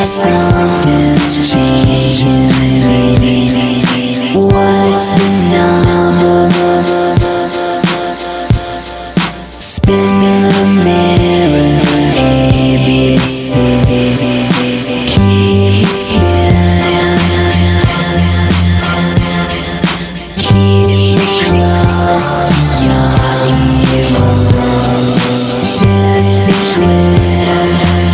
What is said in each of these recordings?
something's changing. What's the number? Spin the mirror, ABC. Keep spinning. Keep me close to your evil. Dirty glitter.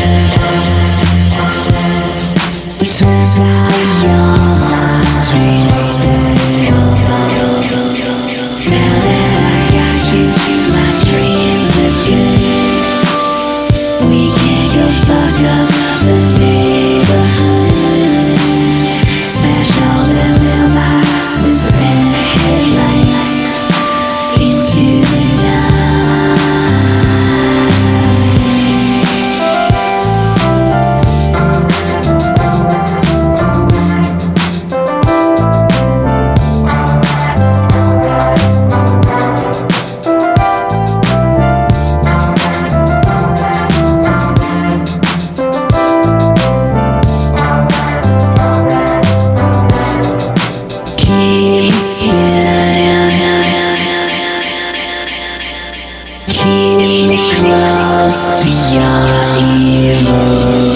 It turns out you're my dreamsicle. Now that I got you, my dreams are good. We can go fuck up the neighborhood. Smash all the mailboxes and headlights into the keep me close to your evil.